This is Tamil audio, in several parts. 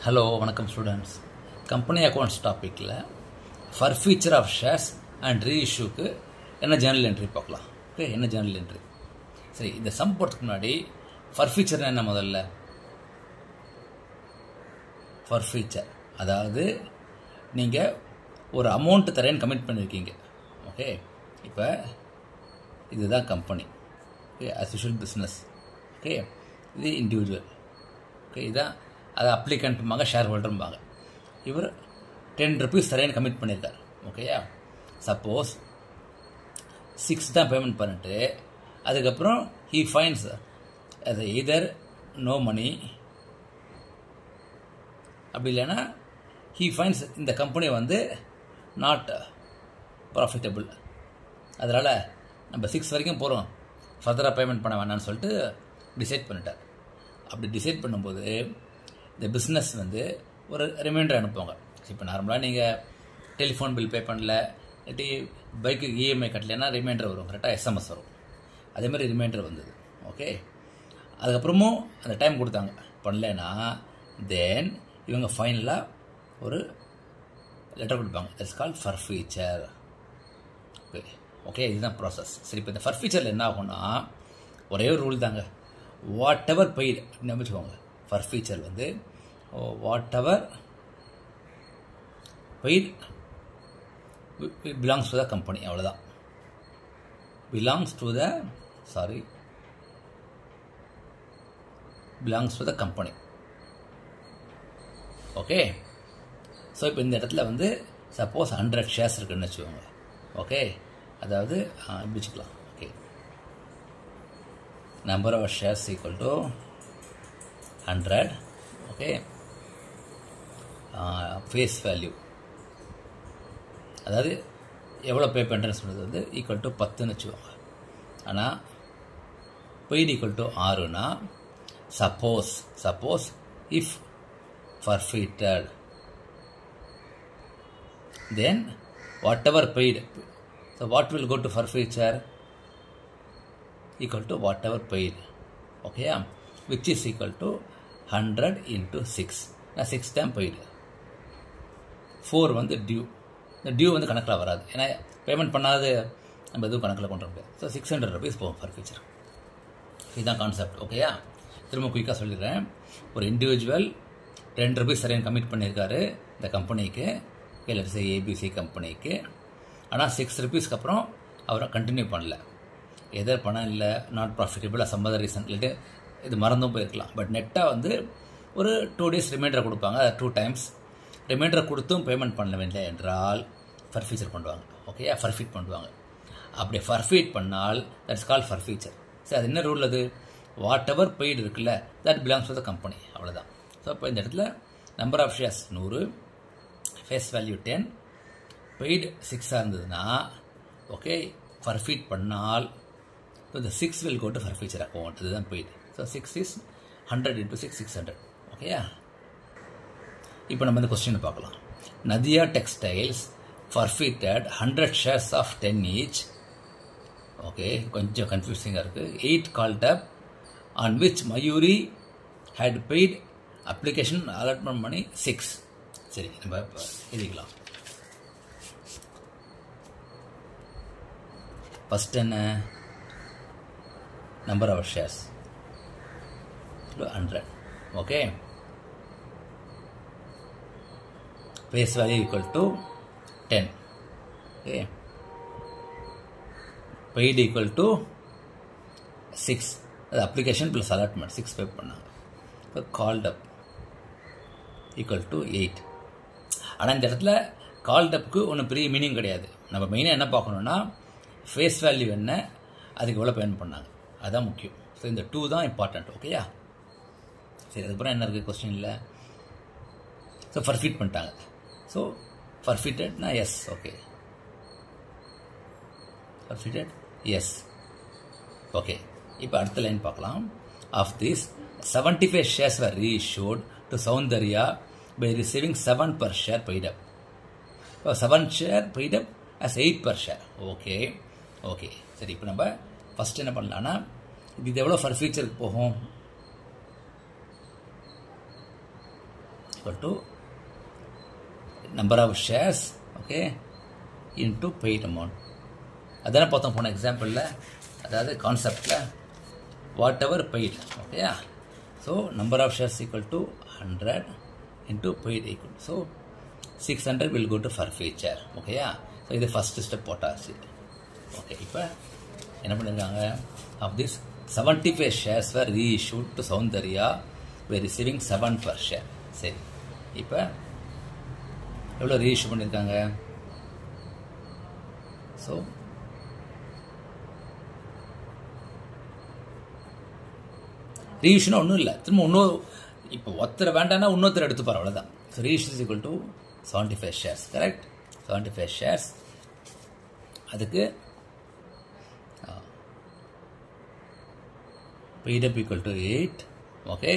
ஹலோ வணக்கம் ஸ்டூடெண்ட்ஸ். கம்பெனி அக்கௌண்ட்ஸ் டாப்பிக்கில் forfeiture of shares and ரீஇஷ்யூக்கு என்ன ஜேர்னல் என்ட்ரி பார்க்கலாம். ஓகே, என்ன ஜேர்னல் என்ட்ரி? சரி, இந்த சம் போகிறதுக்கு முன்னாடி ஃபர் ஃபீச்சர்னா என்ன? முதல்ல ஃபர் ஃபீச்சர் அதாவது நீங்கள் ஒரு அமௌண்ட்டு தரேன்னு கமிட் பண்ணியிருக்கீங்க. ஓகே, இப்போ இதுதான் company. Okay, as usual business. Okay, இது இண்டிவிஜுவல். ஓகே, இதான் அது அப்ளிகண்ட்டுமாங்க, ஷேர் ஹோல்டரும்பாங்க. இவர் 10 rupees தரேன்னு கமிட் பண்ணியிருக்கார். ஓகேயா, சப்போஸ் 6 தான் பேமெண்ட் பண்ணிட்டு அதுக்கப்புறம் ஹீ ஃபைன்ஸ் அது எய்தர் நோ மணி, அப்படி இல்லைன்னா ஹீ ஃபைன்ஸ் இந்த கம்பெனி நாட் ப்ராஃபிட்டபிள், அதனால் நம்ம 6 வரைக்கும் போகிறோம், ஃபர்தராக பேமெண்ட் பண்ண வேணான்னு சொல்லிட்டு டிசைட் பண்ணிட்டார். அப்படி டிசைட் பண்ணும்போது இந்த பிஸ்னஸ் ஒரு ரிமைண்டர் அனுப்புவாங்க. இப்போ நார்மலாக நீங்கள் டெலிஃபோன் பில் பே பண்ணல, இல்லாட்டி பைக்கு இஎம்ஐ கட்டலைன்னா ரிமைண்டர் வரும், கரெக்டாக எஸ்எம்எஸ் வரும். அதேமாதிரி ரிமைண்டர் வந்தது. ஓகே, அதுக்கப்புறமும் அந்த டைம் கொடுத்தாங்க, பண்ணலைன்னா தென் இவங்க ஃபைனலாக ஒரு லெட்டர் கொடுப்பாங்க. That's called forfeiture. Okay okay இதுதான் ப்ராசஸ். சரி, இப்போ இந்த ஃபர் ஃபீச்சரில் என்ன ஆகும்னா ஒரே ஒரு ரூல் தாங்க, வாட் எவர் பெய்டு அப்படின்னு வச்சுக்கோங்க. Forfeiture whatever paid belongs to the company, அவ்வளோதான். Belongs to the company. Okay, so இப்போ இந்த இடத்துல சப்போஸ் 100 ஷேர்ஸ் இருக்குன்னு வச்சுக்கோங்க. ஓகே, அதாவது இப்படி வச்சுக்கலாம். Okay, number of shares equal to 100. Okay, face value அதாவது எவ்வளோ பே பண்ணுறேன்னு சொன்னது ஈக்குவல் டு 10ன்னு வச்சுக்கோங்க. ஆனால் பெய்டு ஈக்குவல் டு 6னா suppose if forfeited then whatever paid, so what will go to forfeiture equal to whatever paid. Okay, which is equal to 100 into 6. Now 6 time paid. 4 due. இந்த டியூ கணக்கில் வராது, ஏன்னா பேமெண்ட் பண்ணாது நம்ம எதுவும் கணக்கில் கொண்டு வர முடியாது. ஸோ 600 rupees போகும் ஃபார் ஃபியூச்சர். இதுதான் கான்செப்ட். ஓகேயா, திரும்ப குயிக்காக சொல்லிடுறேன். ஒரு இண்டிவிஜுவல் 10 rupees சரியாக கமிட் பண்ணியிருக்காரு இந்த கம்பெனிக்கு, இல்லை ஏபிசி கம்பெனிக்கு. ஆனால் 6 rupeesக்கு அப்புறம் அவரை கண்டினியூ பண்ணல, எதர் பணம் இல்லை, not profitable, some other reason, இல்லாட்டி இது மறந்தும் போயிருக்கலாம். பட் நெட்டாக ஒரு 2 days ரிமைண்டர் கொடுப்பாங்க. 2 times ரிமைண்டர் கொடுத்தும் பேமெண்ட் பண்ணவில்லை என்றால் ஃபர் ஃபீச்சர் பண்ணுவாங்க. ஓகேயா, ஃபர்ஃபீட் பண்ணுவாங்க. அப்படி ஃபர்ஃபீட் பண்ணால் தட்ஸ் கால் ஃபர் ஃபீச்சர். சரி, அது என்ன ரூல்? அது வாட் எவர் பெய்டு இருக்குல்ல, that belongs to the company, அவ்வளோதான். ஸோ இப்போ இந்த இடத்துல number of shares 100, face value 10, paid 6 இருந்ததுன்னா ஓகே, ஃபர்ஃபீட் பண்ணால் இந்த 6 will go to forfeiture account. இதுதான் பெய்டு. So 6 is 100 into 6, 600. ஓகேயா, இப்போ நம்ம இந்த கொஸ்டின் பார்க்கலாம். Nadia textiles forfeited 100 shares of 10 each. Okay, கொஞ்சம் கன்ஃபியூசிங்காக இருக்குது. 8 called up on which Mayuri had paid application allotment money 6. சரி, நம்ம எழுதிக்கலாம். ஃபர்ஸ்ட் என்ன? Number of shares 100. Okay, face value equal to 10. Okay, paid equal to 6. அது application plus allotment 6 pay பண்ணாங்க. இப்போ called up equal to 8. ஆனால் இந்த இடத்துல called upக்கு ஒன்றும் பெரிய மீனிங் கிடையாது. நம்ம மெயினாக என்ன பார்க்கணுன்னா ஃபேஸ் வேல்யூ என்ன, அதுக்கு எவ்வளோ பேமெண்ட் பண்ணாங்க, அதுதான் முக்கியம். ஸோ இந்த 2 தான் இம்பார்ட்டண்ட். ஓகேயா, சரி, அதுக்கப்புறம் என்ன இருக்குது கொஸ்டினில்? ஸோ ஃபர்ஃபீட் பண்ணிட்டாங்க. ஸோ ஃபர்ஃபீட்டட்னா yes. Okay, forfeited yes. Okay, இப்போ அடுத்த லைன் பார்க்கலாம். Of this 75 shares were reissued to Soundarya by receiving 7 per share paid up. 7 share paid up as 8 per share. Okay okay சரி, இப்போ நம்ம ஃபஸ்ட் என்ன பண்ணலான்னா இது எவ்வளோ ஃபர் ஃபியூச்சருக்கு போகும்? equal to number of shares, okay, into paid amount. அதான பார்த்தோம் போன எக்ஸாம்பிளில், அதாவது கான்செப்டில் வாட் எவர் பெய்ட். ஓகேயா? So number of shares equal to 100 into paid equal. So 600 will go to forfeiture. ஓகேயா? ஸோ இது ஃபஸ்ட்டு ஸ்டெப் போட்டாச்சு. ஓகே, இப்போ என்ன பண்ணியிருக்காங்க? Of this 75 shares were reissued to Soundarya, were receiving 7 per share. சரி, இப்போ எவ்வளோ ரீஇஷ்யூ பண்ணியிருக்காங்க? ஸோ ரீஇஷ்யூனா ஒன்றும் இல்லை, திரும்ப இன்னொரு இப்போ ஒருத்தரை வேண்டாம்னா இன்னொருத்தர் எடுத்துப்பார், அவ்வளோதான். So reissue is equal to 75 shares. Correct? 75 shares. அதுக்கு paid up equal to 8. Okay,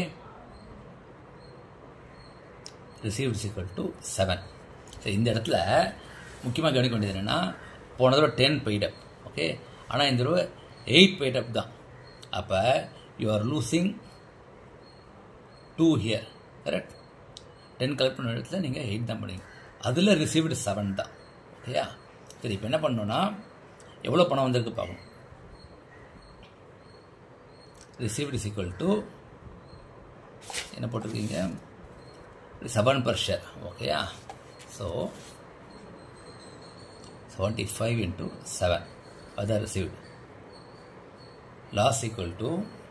received is equal to 7. So இந்த இடத்துல முக்கியமாக கவனிக்க வேண்டியது என்னென்னா, போன தடவை 10 paid up. ஓகே, ஆனால் இந்த தடவை 8 paid up தான். அப்போ you are losing 2 here. Correct? 10 collect பண்ண இடத்துல நீங்கள் 8 தான் பண்ணுவீங்க. அதில் ரிசீவ்டு 7 தான். ஓகேயா? சரி, இப்போ என்ன பண்ணணும்னா எவ்வளோ பணம் வந்திருக்கு பார்க்கணும். ரிசீவ்டு இஸ் ஈக்குவல் டு என்ன போட்டிருக்கீங்க? 7 per share. ஓகேயா? ஸோ 75 into 7 அதான் received. Loss equal to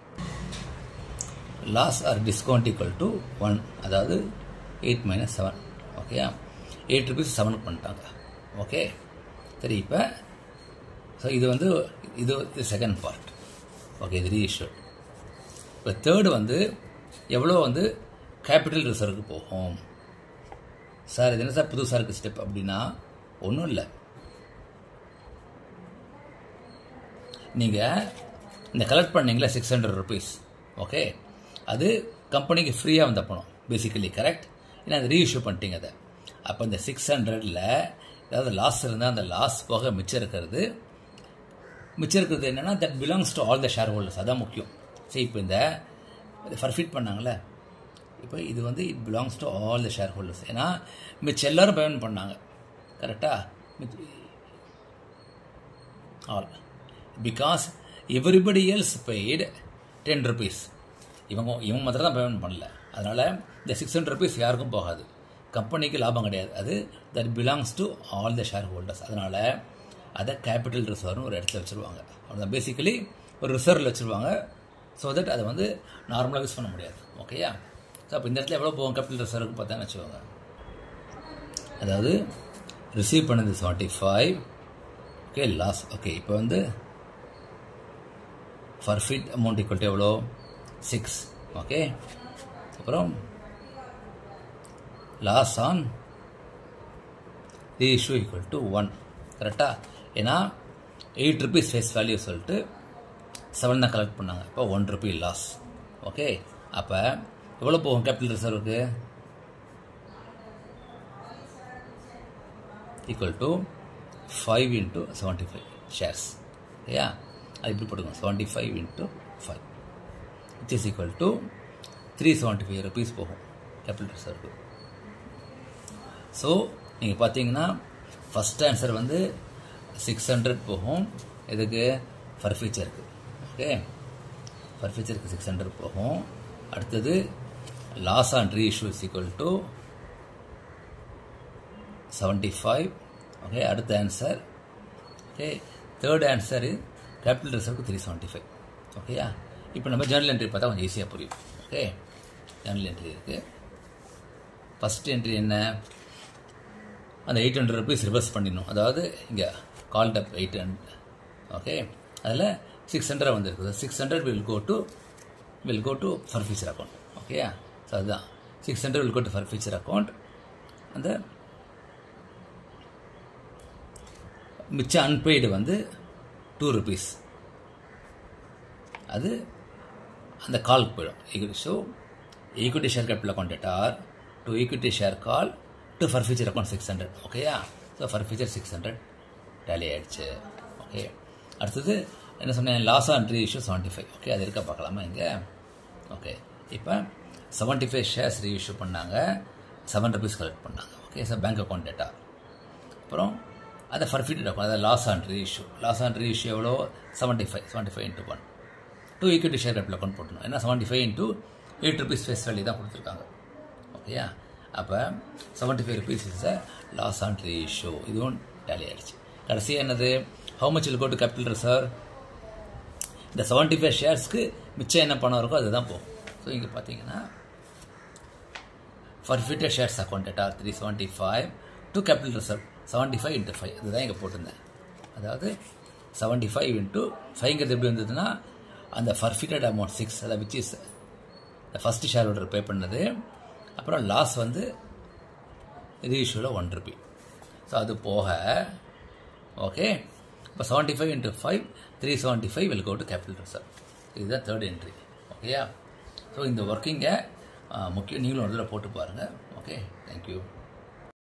loss or discount equal to 1, அதாவது 8 - 7. ஓகேயா? 8 rupees 7 பண்ணிட்டாங்க. ஓகே, சரி. இப்போ ஸோ இது வந்து இது செகண்ட் பார்ட். ஓகே, இது ரீஇஷ்யூட். இப்போ தேர்டு வந்து எவ்வளோ வந்து கேபிட்டல் ரிசர்வுக்கு போகும் சார்? இது என்ன சார் புதுசாக இருக்குது ஸ்டெப் அப்படின்னா, ஒன்றும் இல்லை. நீங்கள் இந்த கலெக்ட் பண்ணீங்களா 600 rupees. ஓகே, அது கம்பெனிக்கு ஃப்ரீயாக வந்த பணம் பேசிக்கலி. கரெக்ட்? ஏன்னா அது ரீஇஷ்யூ பண்ணிட்டீங்க அதை. அப்போ இந்த 600ல் ஏதாவது லாஸ் இருந்தால் அந்த லாஸ் போக மிச்சம் இருக்கிறது என்னென்னா that belongs to all the shareholders. அதான் முக்கியம். சரி, இப்போ இந்த ஃபர்ஃபிட் பண்ணாங்களே, இப்போ இது வந்து it belongs to all the shareholders. ஏன்னா மிச்சம் எல்லோரும் பேமெண்ட் பண்ணாங்க. கரெக்டாக? All because everybody else paid 10 rupees. இவங்க மாத்திரம் தான் பேமெண்ட் பண்ணல. அதனால் இந்த 600 rupees யாருக்கும் போகாது, கம்பெனிக்கு லாபம் கிடையாது. அது that belongs to all the shareholders. அதனால் அதை கேபிட்டல் ரிசர்வ்னு ஒரு இடத்துல வச்சுருவாங்க. அவ்வளோதான், பேசிக்கலி ஒரு ரிசர்வில் வச்சுருவாங்க. ஸோ தட் அதை வந்து நார்மலாக யூஸ் பண்ண முடியாது. ஓகேயா? ஸோ அப்போ இந்த இடத்துல எவ்வளோ போகும் கேபிட்டல் ரிசர்வுக்கு பார்த்தான்னு வச்சுக்கோங்க. அதாவது ரிசீவ் பண்ணது 75. Okay, loss. ஓகே, இப்போ வந்து ஃபர்ஃபிட் அமௌண்ட் ஈக்குவல் டு எவ்வளோ? 6. ஓகே, அப்புறம் loss on reissue equal to 1. கரெக்டாக? ஏன்னா 8 rupees ஃபேஸ் வேல்யூ சொல்லிட்டு 7 தான் கலெக்ட் பண்ணாங்க. இப்போ 1 rupee லாஸ். ஓகே, அப்போ எவ்வளோ போகும் கேபிட்டல் ரிசர்வுக்கு? Equal to 5 into 75 shares. ஓகேயா? அது இப்படி போட்டுக்கணும். 75 into 5 which is equal to 375 rupees போகும் கேபிட்டல் ரிசர்வுக்கு. ஸோ நீங்கள் பார்த்தீங்கன்னா ஃபஸ்ட் ஆன்சர் வந்து 600 போகும். இதுக்கு ஃபர்ஃபீச்சருக்கு. ஓகே, ஃபர்ஃபீச்சருக்கு 600 போகும். அடுத்தது loss on reissue is equal to 75. Okay, அடுத்த answer. Okay, third answer capital ரிசர்வுக்கு 375. ஓகேயா? இப்போ நம்ம ஜேர்னல் என்ட்ரி பார்த்தா கொஞ்சம் ஈஸியாக புரியும். ஓகே, ஜேர்னல் என்ட்ரி இருக்குது. ஃபஸ்ட் என்ட்ரி என்ன? அந்த 800 rupees ரிவர்ஸ் பண்ணிடணும். அதாவது இங்கே கால்ட் அப் 800. ஓகே, அதில் 600 வந்துருக்குது. 600 will go to forfeiture account. ஓகேயா? ஸோ அதுதான் 600 will go to forfeiture account. அந்த மிச்சம் அன்பெய்டு வந்து 2 rupees. அது அந்த காலுக்கு போயிடும். So equity share capital account or to equity share call to forfeiture account 600. ஓகேயா? ஸோ ஃபர்ஃபீச்சர் 600 டேலி ஆகிடுச்சு. ஓகே, அடுத்தது என்ன சொன்னேன்? Loss on reissue 75. ஓகே, அது இருக்க பார்க்கலாமா இங்கே? ஓகே, இப்போ 75 ஷேர்ஸ் ரீஇஷ்யூ பண்ணாங்க. ₹7 கலெக்ட் பண்ணாங்க. Okay, sir bank account data. அப்புறம் அதை ஃபர்ஃபிட்டட் அக்கௌண்ட், அதாவது loss on reissue. Loss on reissue எவ்வளோ? 75 into 1. 2 equity share capital account போட்டணும். ஏன்னா 75 into ₹8 ஃபேஸ் வேல்யூ தான் கொடுத்துருக்காங்க. ஓகேயா, அப்போ ₹75 is a loss on reissue. இதுவும் டேலி ஆகிடுச்சு. கடைசியாக என்னது? How much will go to capital reserve? இந்த 75 ஷேர்ஸ்க்கு மிச்சம் என்ன பணம் இருக்கோ அதுதான் போகும். ஸோ இங்கே பார்த்தீங்கன்னா forfeited shares account data 375 to capital reserve 75 into 5. அதுதான் இங்கே போட்டிருந்தேன். அதாவது 75 into 5ங்கிறது எப்படி வந்ததுன்னா அந்த forfeited amount 6, அதை விச் இஸ் இந்த ஃபஸ்ட்டு ஷேர் ஹோல்டர் பே பண்ணது. அப்புறம் லாஸ் வந்து ரீஇஷ்யூவில் ₹1. ஸோ அது போக ஓகே, இப்போ 75 into 5 375 will go to capital reserve. இதுதான் தேர்ட் என்ட்ரி. ஓகேயா, ஸோ இந்த ஒர்க்கிங்கை முக்கியம் நீங்களும் ஒரு தடவை போட்டு பாருங்கள். Okay, thank you.